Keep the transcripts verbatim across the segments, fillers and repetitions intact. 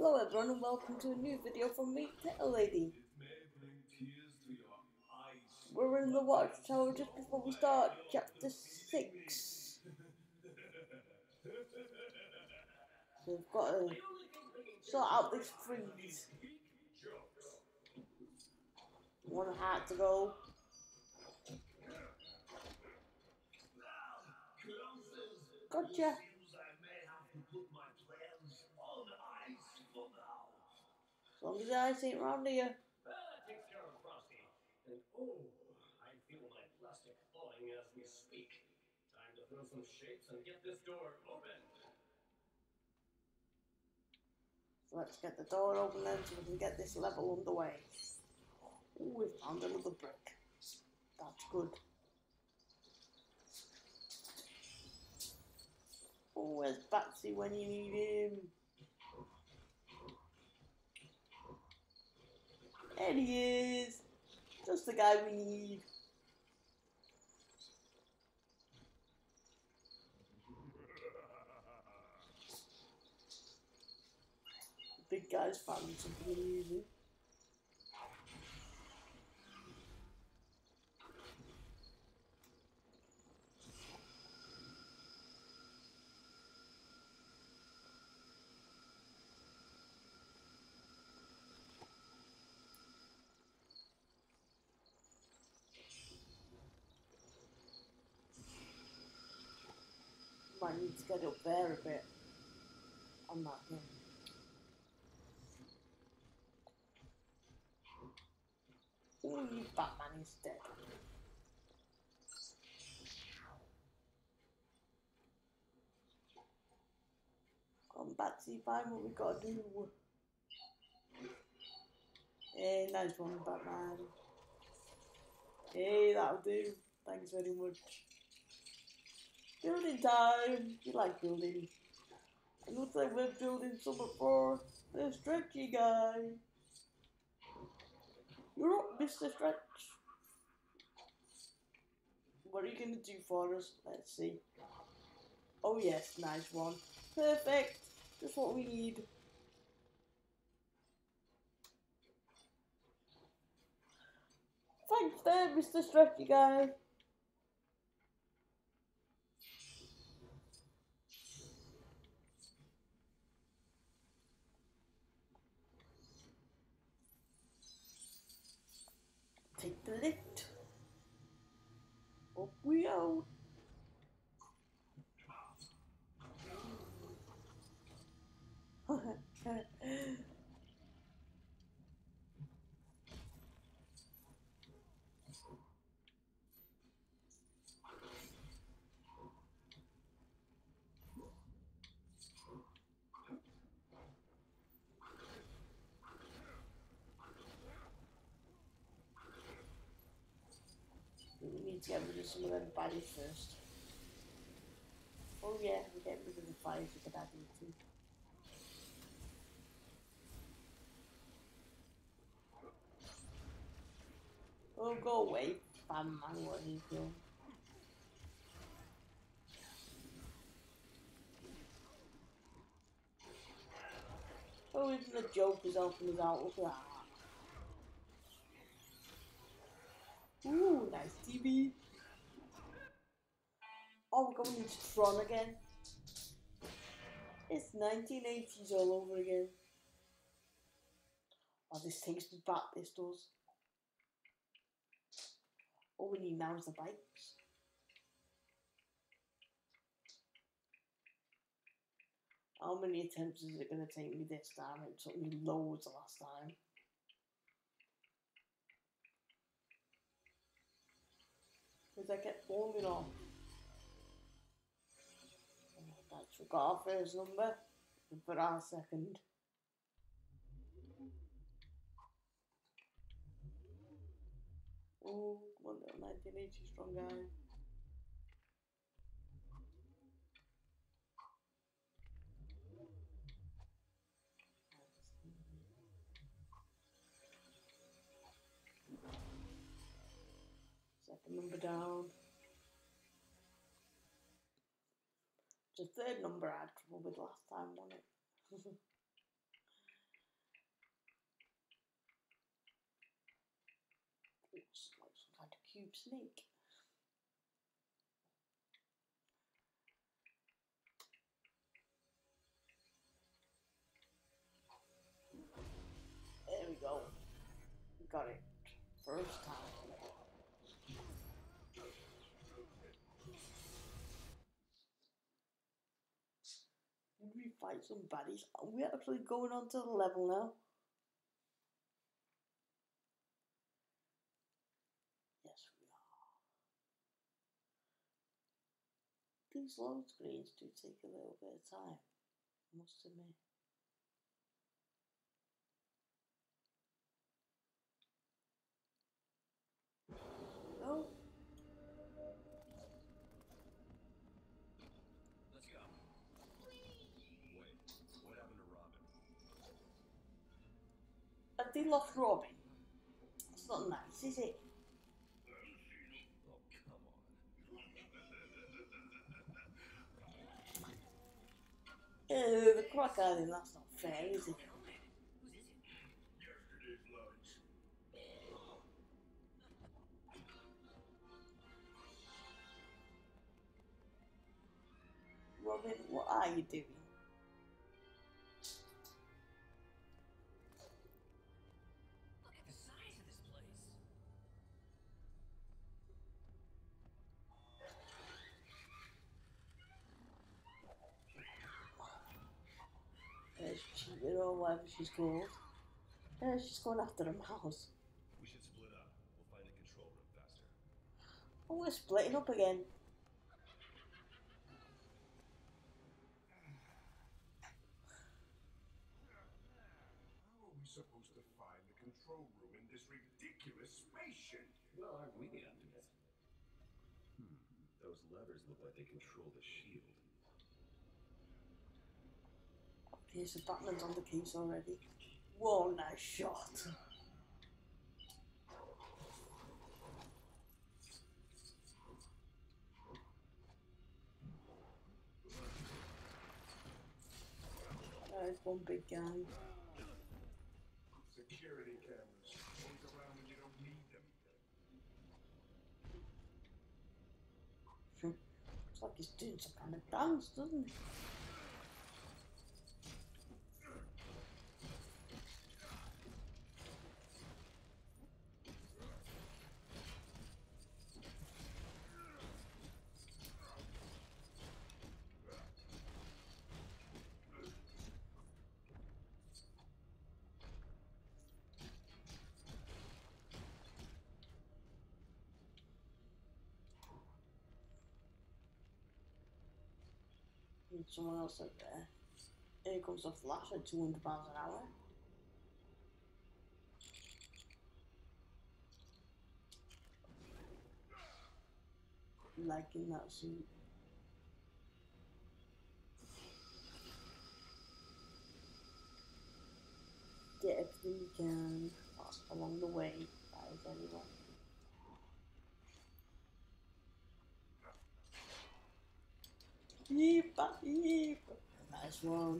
Hello everyone and welcome to a new video from me, Little Lady. We're in the watchtower just before we start chapter six. So we've got to sort out this freeze. One hat to go. Gotcha. As long as the ice ain't round here. And oh, I feel my plastic thawing as we speak. Time to throw some shapes and get this door open. So let's get the door open then so we can get this level underway. Ooh, we found another brick. That's good. Oh, where's Batsy when you need him? There he is. Just the guy we need. The big guy's found something amusing. Might need to get up there a bit on that hill. Ooh, you Batman is dead. Come on, Batsy, find what we gotta do. Hey, nice one, Batman. Hey, that'll do. Thanks very much. Building time. You like building. It looks like we're building something for the stretchy guy. You're up, Mister Stretch. What are you gonna do for us? Let's see. Oh yes, nice one. Perfect. Just what we need. Thanks there, Mister Stretchy guy. Take the lift. Up we go. We need to get rid of some of them bodies first. Oh yeah, we get rid of the fires with the body too. Oh, go away, spam man, what are you doing? Oh, even the Joker's helping us out, look at that. Ooh, nice T V. Oh, we're going into Tron again. It's nineteen eighties all over again. Oh, this takes me back, this does. All we need now is the bikes. How many attempts is it going to take me this time? It took me loads the last time. Because I kept falling off. Oh, that's forgot our first number. And put our second. Oh, come on, little nineteen eighty strong guy. Second number down. It's the third number I had trouble with last time, wasn't it? cube snake. There we go. Got it. First time. Did we fight some baddies? Are we actually going on to the level now? Yes, we are. These load screens do take a little bit of time, I must admit. No. Let's go. Wait, what happened to Robin? Have they lost Robin? That's not nice, is it? Oh, come on. Uh, the crocodile, that's not fair, is it? Yesterday's lunch. Robin, what are you doing? Look at the size of this place. There's cheater or whatever she's called. Uh, she's going after a mouse. We should split up. We'll find the control room faster. Oh, we're splitting up again. How are we supposed to find the control room in this ridiculous spaceship? Well, aren't we the optimist? Hmm. Those levers look like they control the shield. Okay, so Batman's on the case already. Whoa, nice shot. There's one big guy. Security cameras. Always around when you don't need them. Looks like he's doing some kind of dance, doesn't he? Need someone else up there. Here comes the Flash at two hundred miles an hour. Liking that suit. Get everything you can along the way, guys, anyway. Yeep, yeep. Nice one.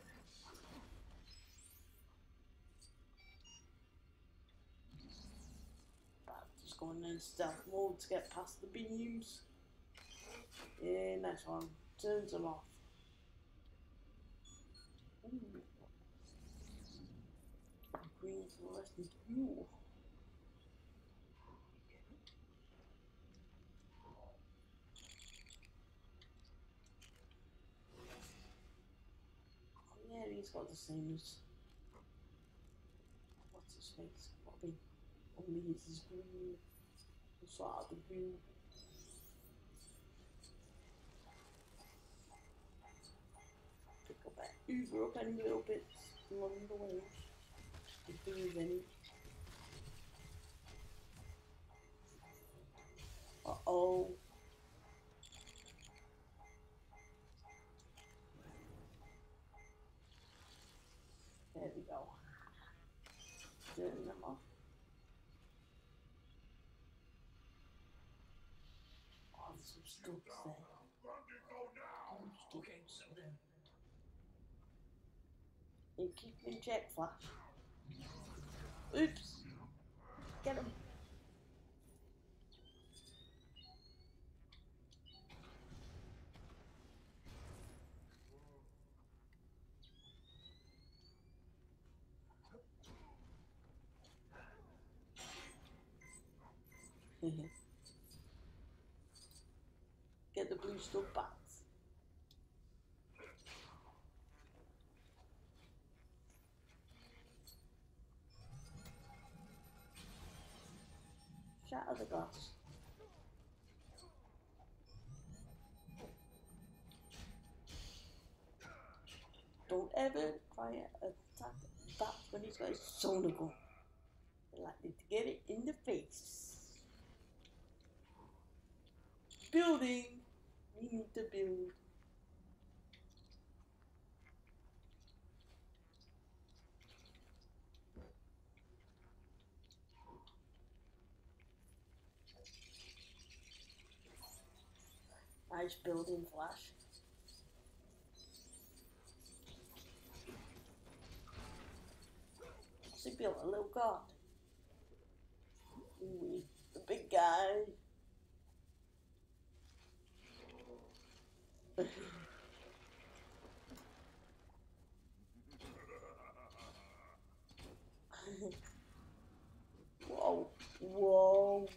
Just going in stealth mode to get past the beams. Yeah, nice one. Turns them off. Ooh. Green fluorescent. Ooh. Oh, yeah, he's got the same as. What's his face? Robin. Only his is green. Sort out the green. Pick up that Uber up any little bits along the way. If there is any. Uh oh. There we go. Turning them off. Oh, there's some stuff there. Okay, so then. You keep in check, Flash. Oops. Get him. Get the blue stuff back. Shatter the glass. Don't ever try to attack that when he's got his sonar gun. You're likely to get it in the face. Building! We need to build. Nice building flash. She built a little god. Ooh, the big guy. Whoa, whoa.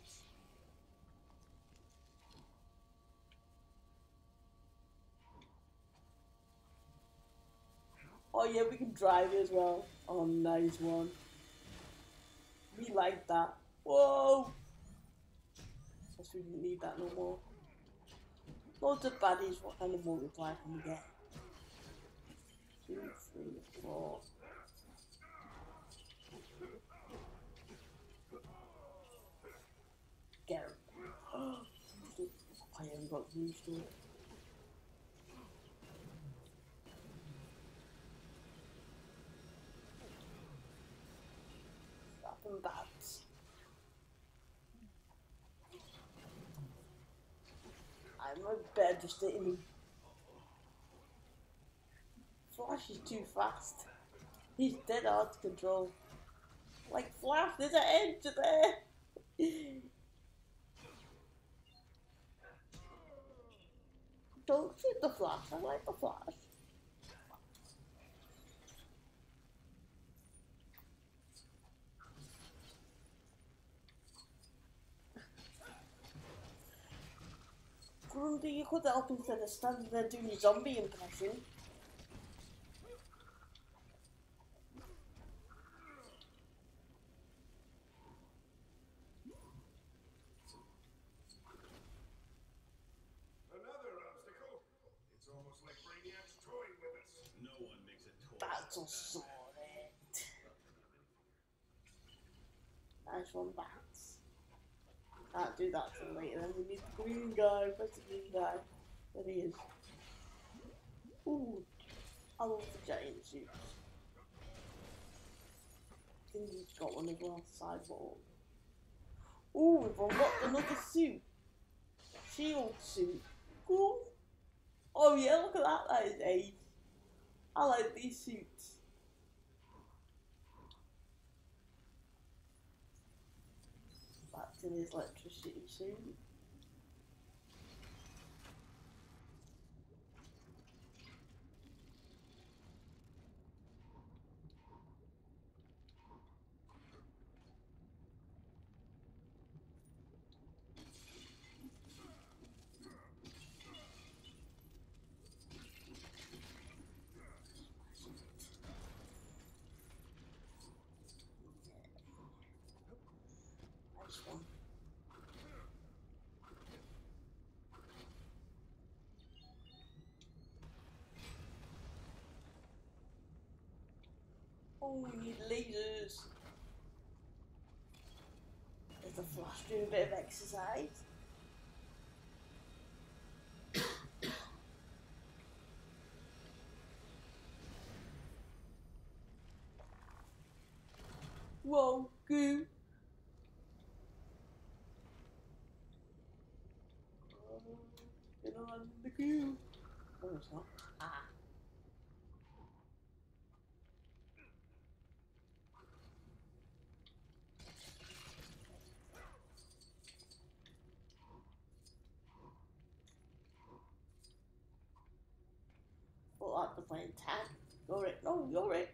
Oh yeah, we can drive it as well. Oh, nice one. We like that. Whoa. Guess we didn't need that no more. Loads of baddies. What kind of multiplier can we get? Two, three, four. Get him. Oh, I haven't got used to it. Strapping bats. I'm a bed just hitting him. Flash is too fast. He's dead hard to control. Like Flash, there's an edge there. Don't shoot the Flash. I like the Flash. Grundy, you could help instead of standing there doing your zombie impression. Another obstacle. It's almost like Brainiac's toying with us. No one makes a toy. That's a solid. Nice one, bats. Can't do that till later. Then we need the green guy. Where's the green guy? There he is. Ooh, I love the giant suits. I think he's got one as well. Sideboard. Ooh, we've unlocked another suit. Shield suit. Cool. Oh yeah, look at that. That is ace. I like these suits. Back to his electricity suit. Nice one. Oh, we need lasers. There's the Flash doing a bit of exercise. Whoa, goo. Get on the goo. Oh, it's not. Ah. Well, I'm the playing tag. You're it. No, you're it.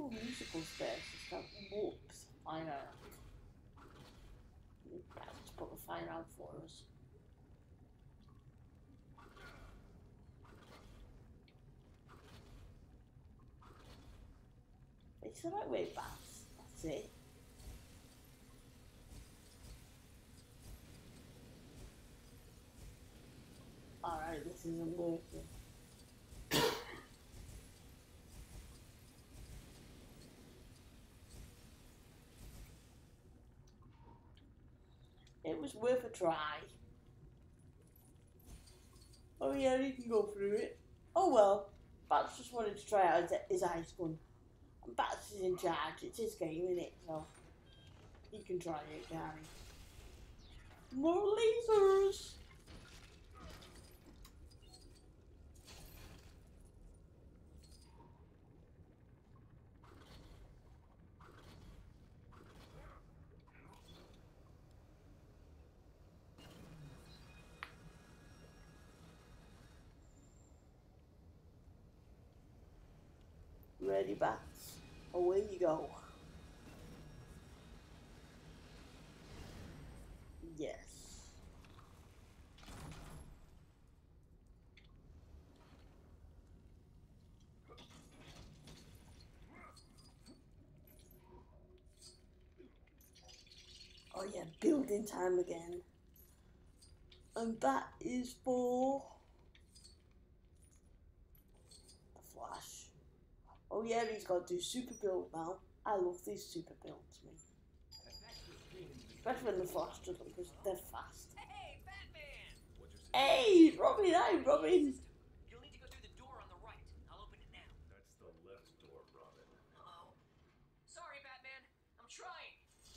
Ooh, musical stairs. It's got whoops. Fire out. Let's put the fire out for us. It's the right way, bats. That's it. Alright, this isn't working. It was worth a try. Oh yeah, you can go through it. Oh well, Bats just wanted to try out his ice gun. And Bats is in charge, it's his game, innit? So, he can try it, can't he? More lasers! Ready, Bats? Away you go. Yes. Oh yeah, building time again. And that is for the Flash. Oh yeah, he's got to do super build now. I love these super builds, man. Especially when the Flash does them because they're fast. Hey, Batman! Hey, Robin, hi, Robin. You'll need to go through the door on the right. I'll open it now. That's the left door, Robin. Uh-oh. Sorry, Batman. I'm trying.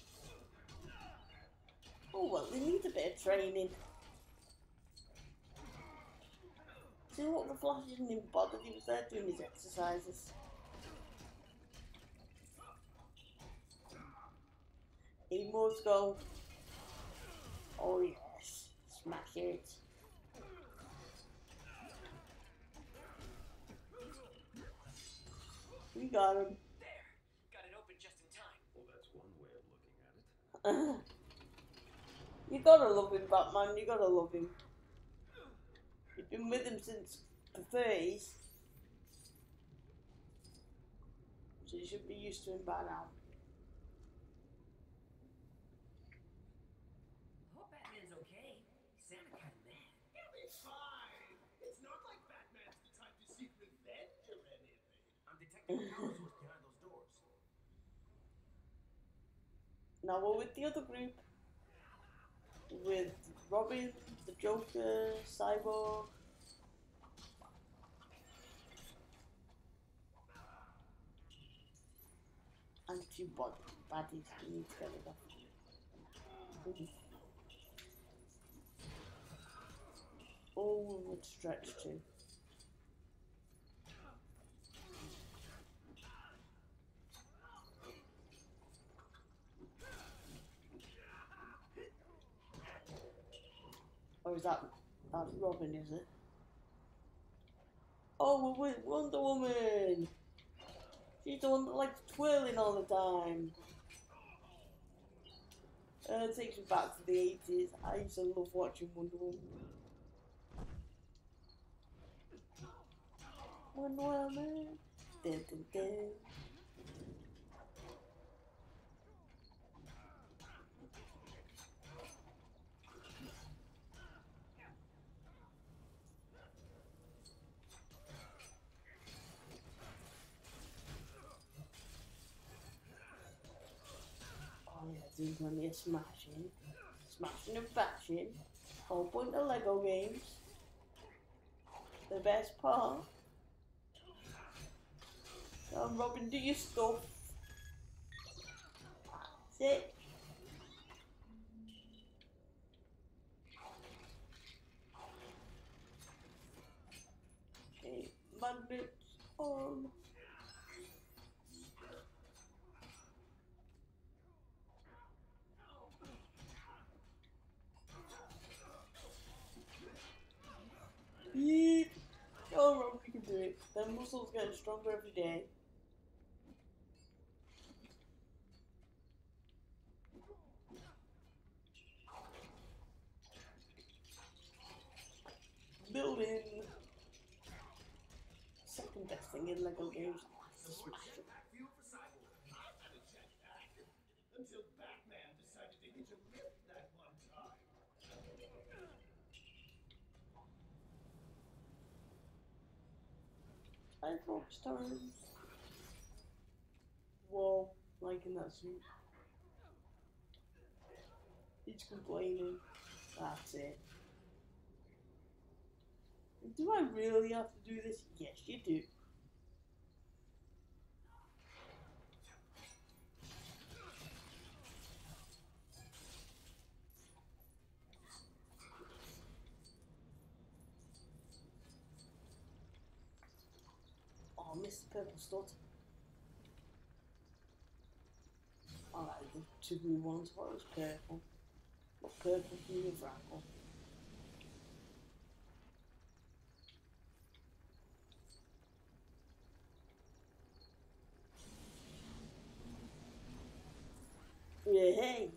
Oh well, they need a bit of training. See what, the Flash isn't even bothered, he was there doing his exercises. Eight more to go. Oh yes, smash it. We got him. There. Got it open just in time. Well, that's one way of looking at it. You gotta love him, Batman, you gotta love him. You've been with him since the thirties. So you should be used to him by now. Hope Batman's okay. He sounded kind of mad. He'll be fine. It's not like Batman's the type to seek revenge or anything. I'm detecting the power source behind those doors. Now we're with the other group. With Robin, the Joker, Cyborg. And a few body baddies we need to get rid of. Oh, we would stretch too. Or is that, that's Robin, is it? Oh, we're with Wonder Woman! She's the one that likes twirling all the time. Uh, it takes me back to the eighties. I used to love watching Wonder Woman. Wonder Woman. Dun, dun, dun. Doing plenty of smashing, smashing and bashing, whole bunch of Lego games. The best part. Now, Robin, do your stuff. That's it. Okay, magnets on. Yeep. Oh, Rob, we can do it. Their muscles getting stronger every day. building. Second best thing in Lego games. To smash it. Until Batman decided to hit a lift that one time. Cyclops turns. Whoa, liking that suit. He's complaining. That's it. Do I really have to do this? Yes, you do. Oh, I missed the purple stud. Alright, the two blue ones. What was purple? What purple can you raffle? Yeah, hey!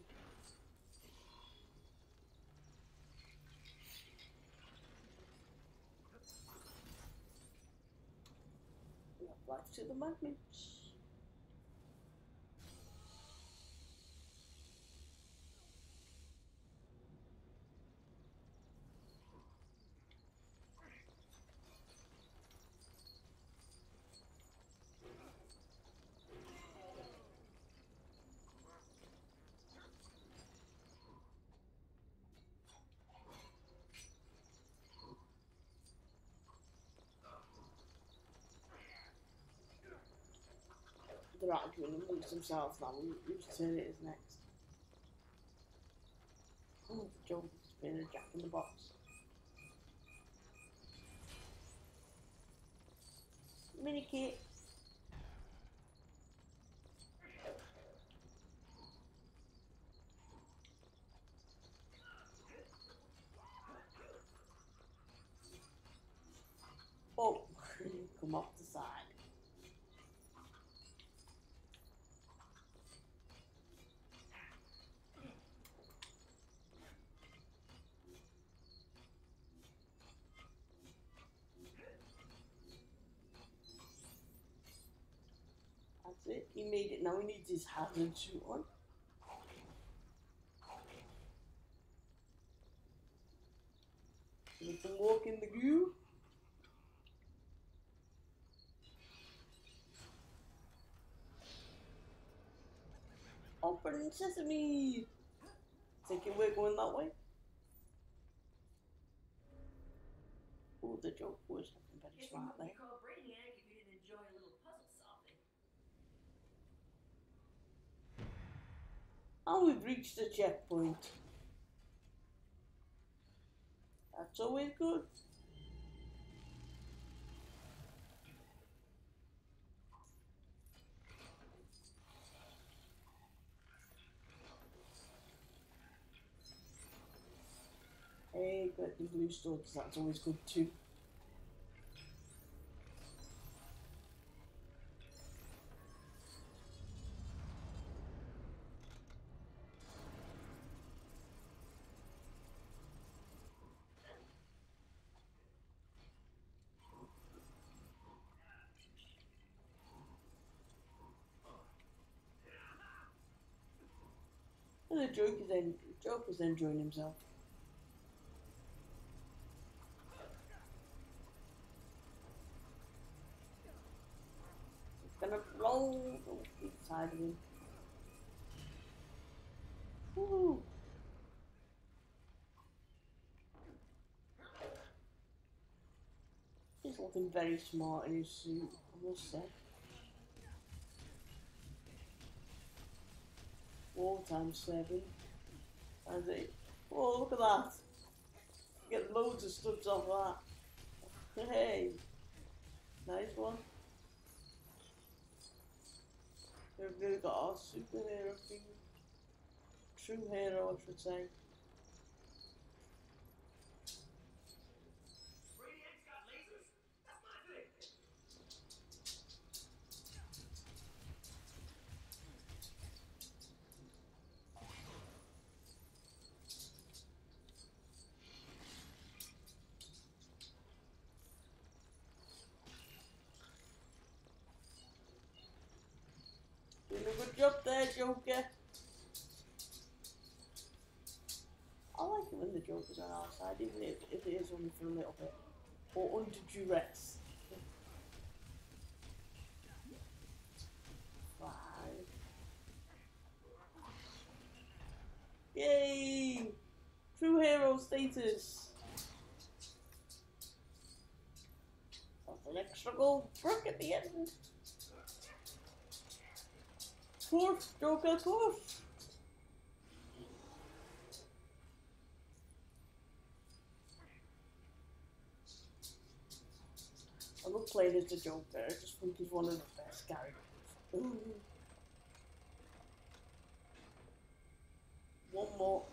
Life to the magnets. They're arguing amongst themselves now. Whose turn it is next? Oh, the Joker's been a jack in the box. Mini kit. Oh, come off the side. That's it. He made it. Now he needs his hazard suit on. So he can walk in the goo. Open sesame! Thinking we're going that way? Oh, the joke was looking very Guess you smart wouldn't there. be called brainiac if you didn't enjoy a little puzzle solving. And we've reached the checkpoint. That's always good. Hey, got the blue studs, that's always good too. And the Joker's, en Joker's enjoying himself. It's gonna blow the side of him. Woo! He's looking very smart in his suit, I must say. Four times seven. That's it. Oh, look at that. Get loads of studs off that. Hey. Nice one. We've really got our superhero thing. True hero, I should say. Brainiac's got lasers? That's my thing. Joker. I like it when the Joker's on our side, even if, if it is only for a little bit. Or under duress. Five. Yay! True hero status. That's an extra gold brick at the end. Push, Joker, push! I love playing as the Joker, I just think he's one of the best characters. Ooh. One more.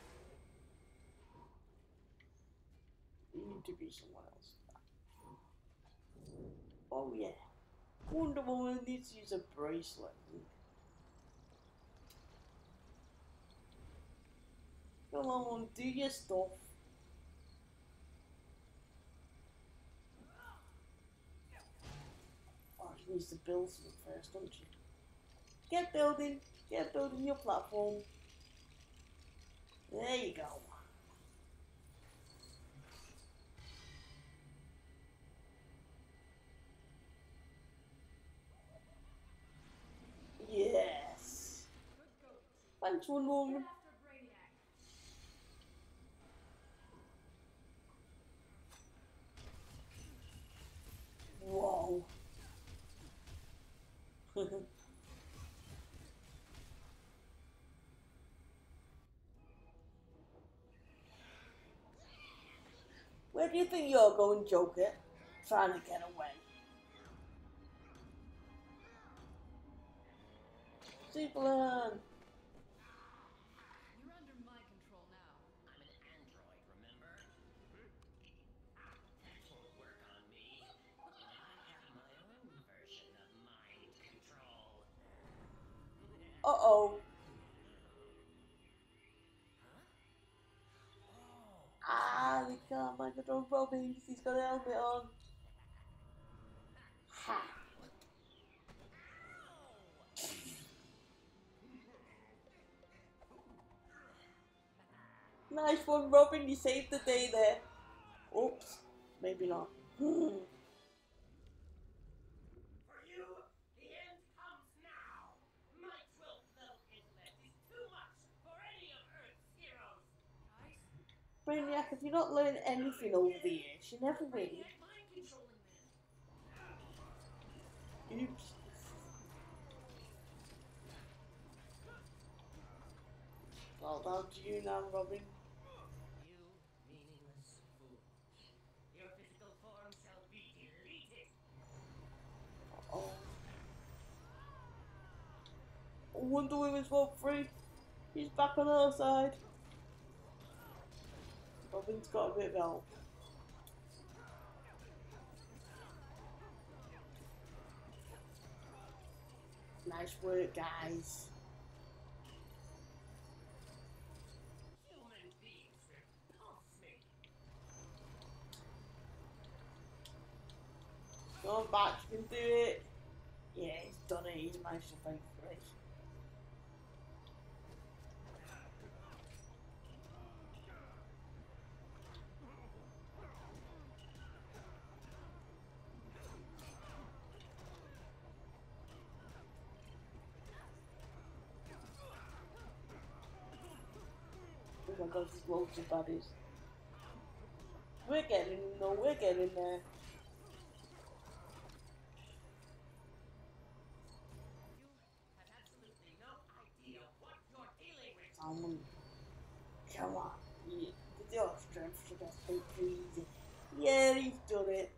You need to be someone else. Oh yeah. Wonder Woman needs to use a bracelet. Come on, do your stuff. Oh, she needs to build something first, doesn't she? Get building. Get building your platform. There you go. Yes. Thanks, Wonder Woman. Whoa. Where do you think you're going, Joker? Trying to get away. Superman. You're under my control now. I'm an android, remember? That won't work on me. I have my own version of mind control. Uh-oh. Huh? Ah, we can't mind control Robin because he's got a helmet on. Ha. Nice one, Robin. You saved the day there. Oops. Maybe not. For you, the end comes now. My twelfth level intellect is too much for any of Earth's heroes. Brainiac, if you not learn anything over the years, you never win. Brainiac mind controlling then. Oops. Well, down to you now, Robin. You meaningless fool. Your physical form shall be deleted. Oh. Wonder Woman's one free. He's back on our side. Robin's got a bit of help. Nice work, guys. Human beings repulse me. Go on back, you can do it. Yeah, he's done it. He's managed to fight for it. Oh my god, there's loads of baddies. We're getting, no, we're getting there. You have absolutely no idea what you're dealing with. Someone, come on. Yeah, with your strength should have been pretty easy. Yeah, he's done it.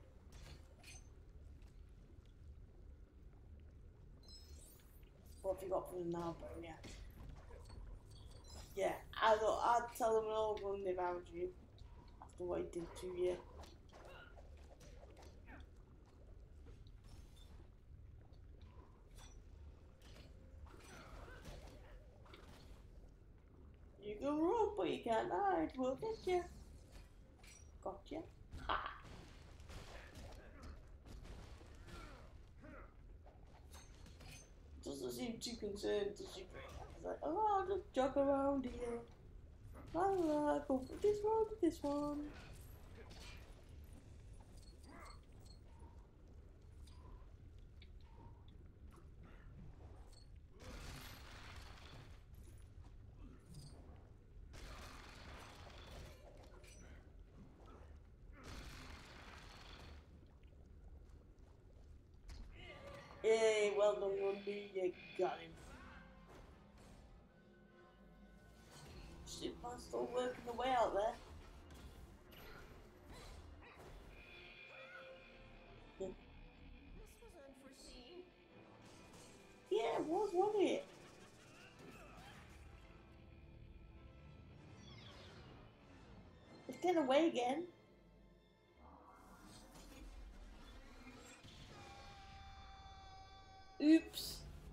What have you got for him now, Brainiac? Yeah, I thought I'd tell him all run if I was you. After what he did to you. You can run, but you can't hide. We'll get you. Gotcha. Ha! Doesn't seem too concerned to shoot. I was like, oh, I'll just jog around here. La la, go for this one, this one. Hey, well done, Lundy, you got him. Superman's still working the way out there. This was unforeseen. Yeah, it was, wasn't it? It's getting away again. Oops.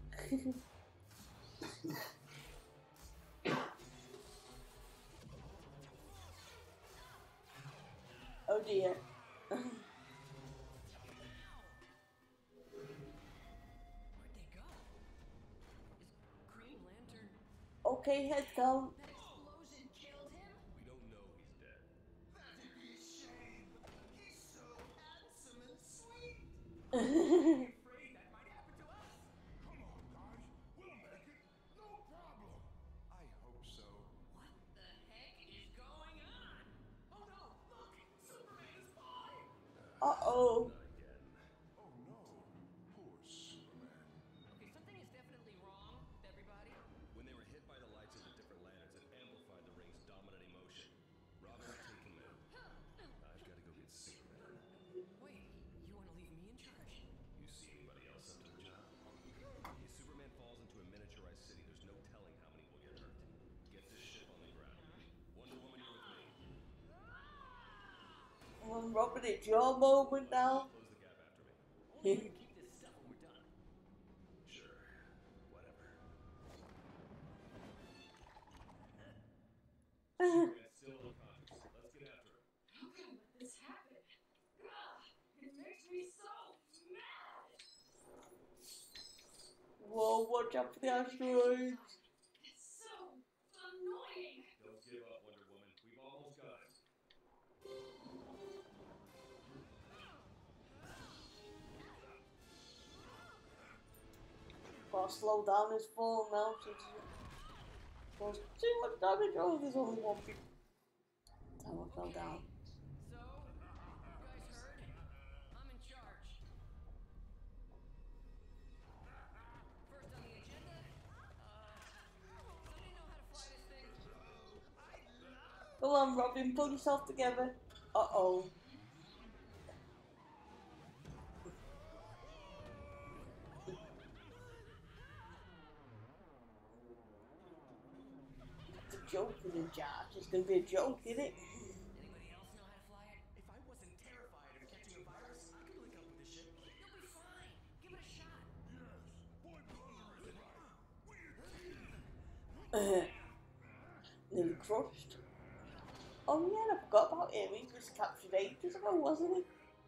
Oh dear. Where'd they go? Is Green Lantern... Okay, head down. That explosion killed him? We don't know he's dead. That'd be a shame. He's so handsome and sweet. Afraid that might happen to us. Come on, guys. We'll make it. No problem. I hope so. What the heck is going on? Oh no! Look! Superman is flying! Uh-oh. Not again. Oh no. Poor Superman. Okay, something is definitely wrong with everybody. When they were hit by the lights of the different lanterns, it amplified the ring's dominant emotion. Robin's taking them. I've got to go get Superman. Wait, you want to leave me in charge? You see anybody else up to the job? If Superman falls into a miniaturized city, there's no telling how many will get hurt. Get this ship on the ground. Wonder Woman, you're with me. I'm Robin, it's your moment now. Close the gap after me. Only gonna keep this stuff when we're done. Sure. Whatever. Superman's still unconscious. Let's get after him. How can I let this happen? Ugh, it makes me so mad! Whoa, watch out for the asteroids. It's so annoying! Don't give up, Wonder Woman. We've almost got him. Gotta slow down his fall now. Cause too much damage. Oh, there's only one big tower fell down. So, you guys heard? I'm in charge. First on the agenda, uh, somebody know how to fly this thing? Come on, Robin, pull yourself together. Uh-oh. It's a joke in charge. It's gonna be a joke, isn't it? Anybody else know how to fly it? If I wasn't terrified of catching a virus, I could link up with the ship. You'll be fine. Give it a shot. Yes. Boy Butter is right. We're team. Nearly crushed. Oh yeah, I forgot about him. He was captured ages ago, wasn't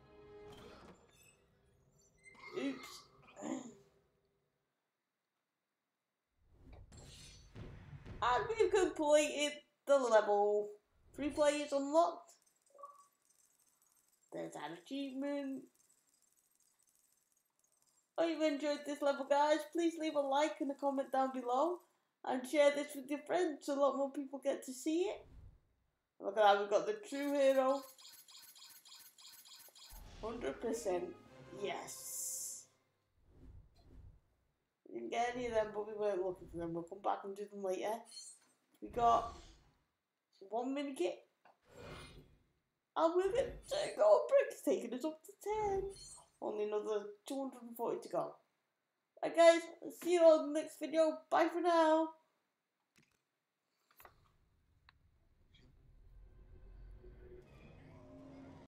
he? Oops. And we've completed the level. Three players unlocked. There's an achievement. If you've enjoyed this level, guys, please leave a like and a comment down below. And share this with your friends so a lot more people get to see it. Look at that, we've got the true hero. one hundred percent. Yes. We didn't get any of them, but we weren't looking for them. We'll come back and do them later. We got one mini kit. And we're going to go bricks, taking us up to ten. Only another two hundred forty to go. Right guys, I'll see you all in the next video. Bye for now.